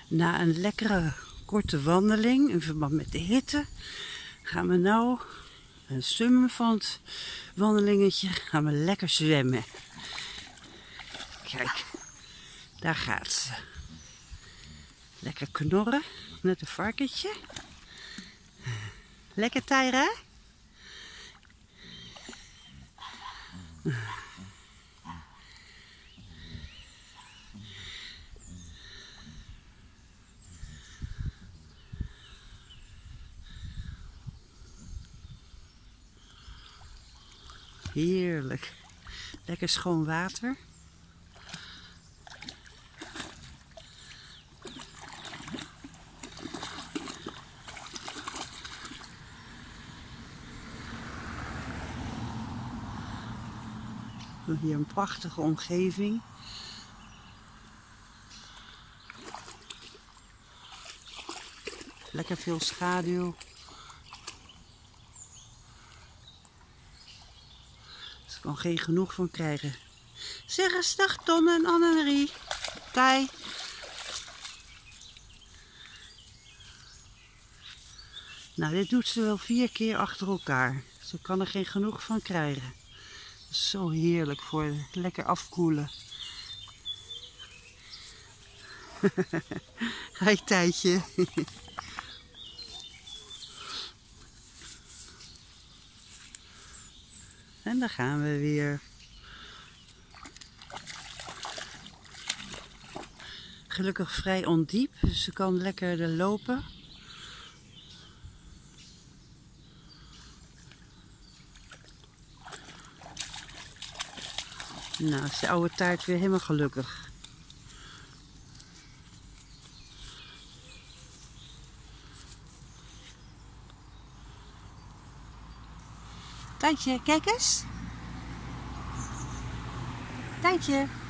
Na een lekkere korte wandeling in verband met de hitte gaan we nou een sum van het wandelingetje gaan we lekker zwemmen. Kijk, daar gaat ze. Lekker knorren, net een varkentje. Lekker, Tyra? Heerlijk. Lekker schoon water. Hier een prachtige omgeving. Lekker veel schaduw. Dus ik kan geen genoeg van krijgen. Zeg eens dag Ton en Annemarie. Tij. Nou, dit doet ze wel 4 keer achter elkaar. Ze kan er geen genoeg van krijgen. Zo heerlijk voor lekker afkoelen. Hi Tijtje. En daar gaan we weer. Gelukkig vrij ondiep, dus ze kan lekker er lopen. Nou, is de oude taart weer helemaal gelukkig. Tijtje, kijk eens. Tijtje.